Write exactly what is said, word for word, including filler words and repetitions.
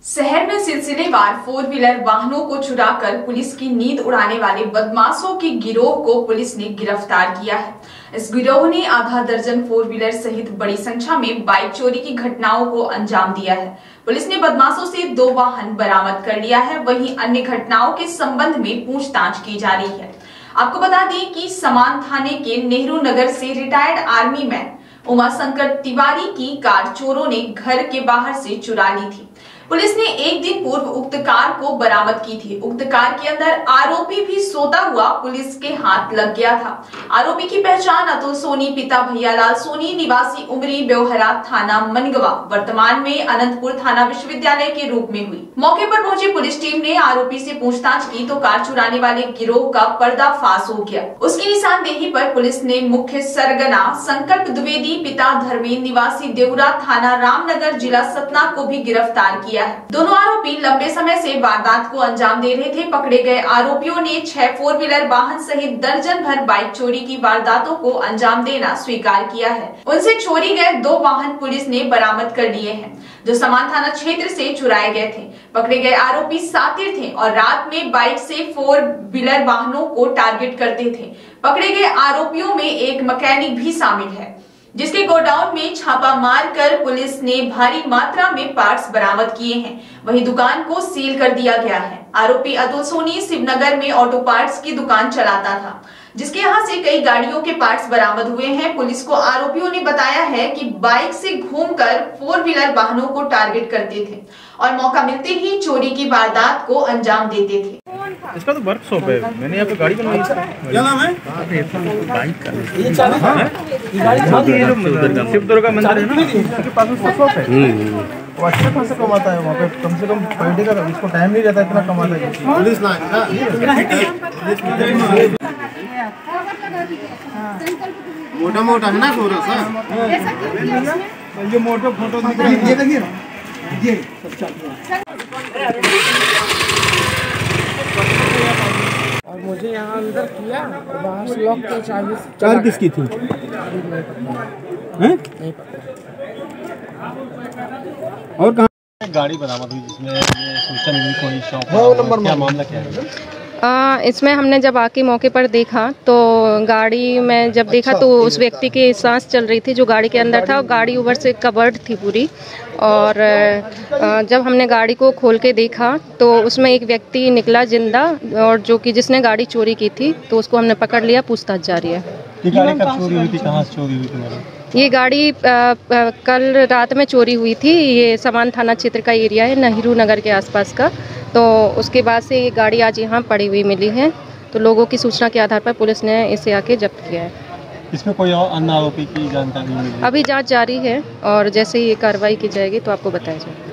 शहर में सिलसिलेवार फोर व्हीलर वाहनों को चुराकर पुलिस की नींद उड़ाने वाले बदमाशों के गिरोह को पुलिस ने गिरफ्तार किया है। इस गिरोह ने आधा दर्जन फोर व्हीलर सहित बड़ी संख्या में बाइक चोरी की घटनाओं को अंजाम दिया है। पुलिस ने बदमाशों से दो वाहन बरामद कर लिया है, वहीं अन्य घटनाओं के संबंध में पूछताछ की जा रही है। आपको बता दें कि समान थाने के नेहरू नगर से retired army man Umashankar Tiwari की कार चोरों ने घर के बाहर से चुरा ली थी। पुलिस ने एक दिन पूर्व उक्त कार को बरामद की थी। उक्त कार के अंदर आरोपी भी सोता हुआ पुलिस के हाथ लग गया था। आरोपी की पहचान अतुल सोनी पिता भैयालाल सोनी निवासी उमरी बेवहरा थाना मनगवा वर्तमान में अनंतपुर थाना विश्वविद्यालय के रूप में हुई। मौके पर पहुंची पुलिस टीम ने आरोपी से पूछताछ की तो कार चुराने वाले गिरोह का पर्दाफाश हो गया। उसकी निशानदेही पर पुलिस ने मुख्य सरगना संकल्प द्विवेदी पिता धर्मेंद्र निवासी देवरा थाना रामनगर जिला सतना को भी गिरफ्तार किया। दोनों आरोपी लंबे समय से वारदात को अंजाम दे रहे थे। पकड़े गए आरोपियों ने छह फोर व्हीलर वाहन सहित दर्जन भर बाइक चोरी की वारदातों को अंजाम देना स्वीकार किया है। उनसे चोरी गए दो वाहन पुलिस ने बरामद कर लिए हैं, जो समान थाना क्षेत्र से चुराए गए थे। पकड़े गए आरोपी सातिर थे और रात में बाइक से फोर व्हीलर वाहनों को टारगेट करते थे। पकड़े गए आरोपियों में एक मैकेनिक भी शामिल है, जिसके गोडाउन में छापा मारकर पुलिस ने भारी मात्रा में पार्ट्स बरामद किए हैं। वहीं दुकान को सील कर दिया गया है। आरोपी अतुल सोनी शिवनगर में ऑटो पार्ट्स की दुकान चलाता था, जिसके यहां से कई गाड़ियों के पार्ट्स बरामद हुए हैं। पुलिस को आरोपियों ने बताया है कि बाइक से घूमकर फोर व्हीलर वाहनों को टारगेट करते थे और मौका मिलते ही चोरी की वारदात को अंजाम देते थे। इसका तो वर्कशॉप है, मैंने यहाँ पे गाड़ी बनवाई है। क्या नाम है? बाइक का ये जो शिव दुर्गा मंदिर है ना, उसके पास में वर्कशॉप है। वो अच्छा खासा कमाता है वहाँ पे, कम से कम पर डे का इसको टाइम नहीं रहता, इतना कमाता है। पुलिस ना मोटा मोटा है ना थोड़ा सा, ये मोटा फोटो दिख रहा है, ये देखिए ये और मुझे यहाँ अंदर किया और बाहर से लॉक किया। चाबी कार किसकी थी? हैं? और कहाँ गाड़ी बरामद हुई जिसमें ये सूचना मिली कोई शॉप, क्या मामला क्या है? आ, इसमें हमने जब आके मौके पर देखा तो गाड़ी में जब देखा तो उस व्यक्ति की सांस चल रही थी जो गाड़ी के अंदर था। गाड़ी ऊपर से कवर्ड थी पूरी, और आ, जब हमने गाड़ी को खोल के देखा तो उसमें एक व्यक्ति निकला जिंदा, और जो कि जिसने गाड़ी चोरी की थी, तो उसको हमने पकड़ लिया। पूछताछ जारी है। ये गाड़ी कब चोरी हुई थी, कहाँ से चोरी हुई थी मैडम? ये गाड़ी आ, आ, कल रात में चोरी हुई थी। ये समान थाना क्षेत्र का एरिया है, नेहरू नगर के आसपास का। तो उसके बाद से ये गाड़ी आज यहाँ पड़ी हुई मिली है, तो लोगों की सूचना के आधार पर पुलिस ने इसे आके जब्त किया है। इसमें कोई और अन्य आरोपी की जानकारी मिली? अभी जांच जारी है और जैसे ही ये कार्रवाई की जाएगी तो आपको बताया जाएगा।